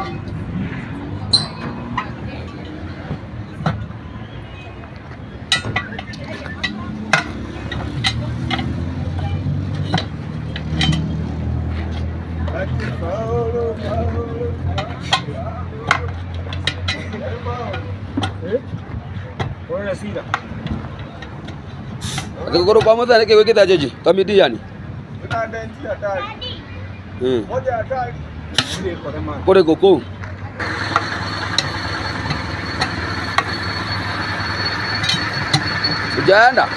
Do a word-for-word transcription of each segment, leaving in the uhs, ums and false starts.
Akikoro kwa motha niki wikita jeje kamidi yani Utaenda nchi hatari. Mm. Moja hatari. Ile kwa kama. Kore koko. Ujaenda?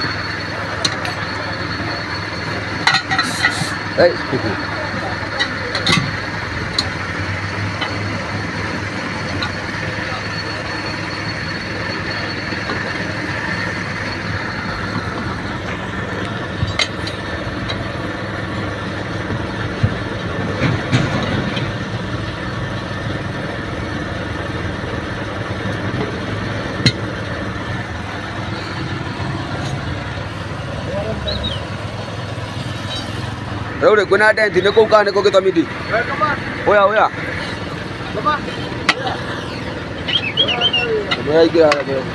Hey. Raule kuna denti ne ko ka ne ko ke tamidi. Oya oya. Baba. Oya igira ra bro.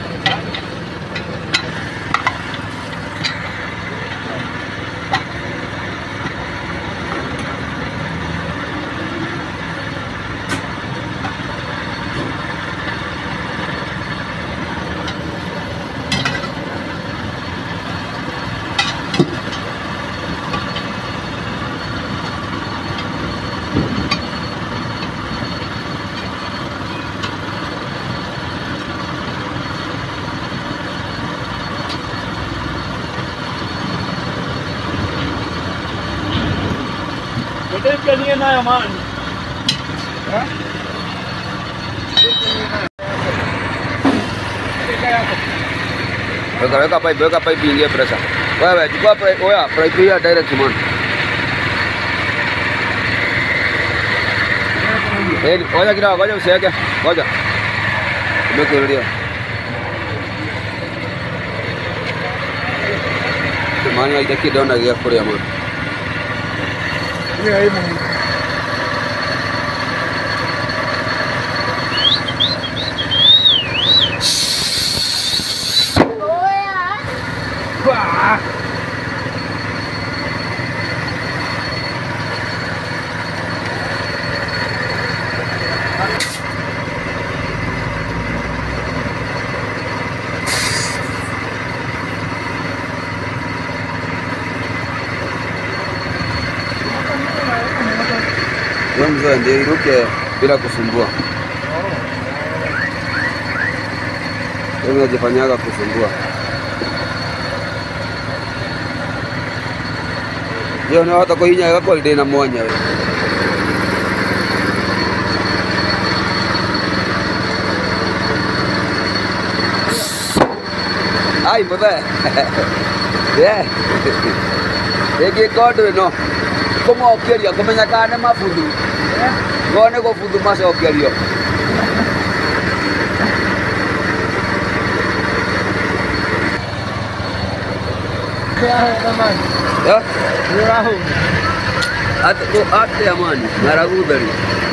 Hotel niye nayo man? Ha? Weka weka pipe weka pipe ingie pressure. Wewe chukua pipe oya pipe ya direct man. Eh, oya kila ngoja usiweke. Ngoja. Nimekurudia. Maana itaki dona gia kuria man. Ni hai man. Wah. Mzee ndio iruke bila kusumbua. Wewe unajifanyaga kusumbua. Yo na hata kuhinya yako ile na mwanya wewe. Ai baba. Yeah. Ege kodo no. Como okeria kumenya kana mafundu. Ngone go fundu maso okerio. Ya? Rahu. At ko ate amani naragudari.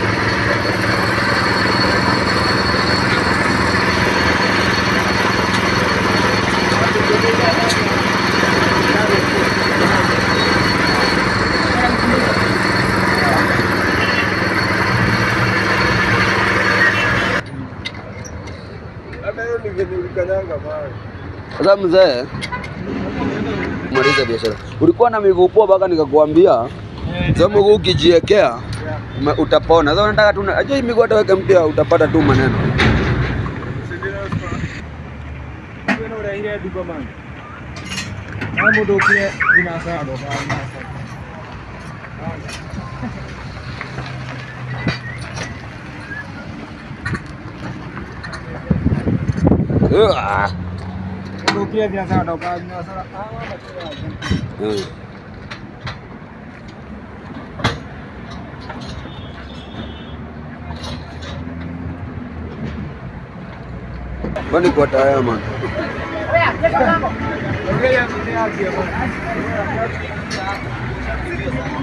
Sasa mzee, maliza biashara. Ulikuwa na miguu poa mpaka nikakwambia sasa mguu ukijiwekea utapona. Sasa unataka tu ajua hii miguu ataweka mpya utapata tu maneno. Wewe unaingia duka man. Hapo ndio kile binasa ndo kwa Ah. Ndio kile binasa ndo kwa binasa. Ah, Bani kwa taya man. Oya,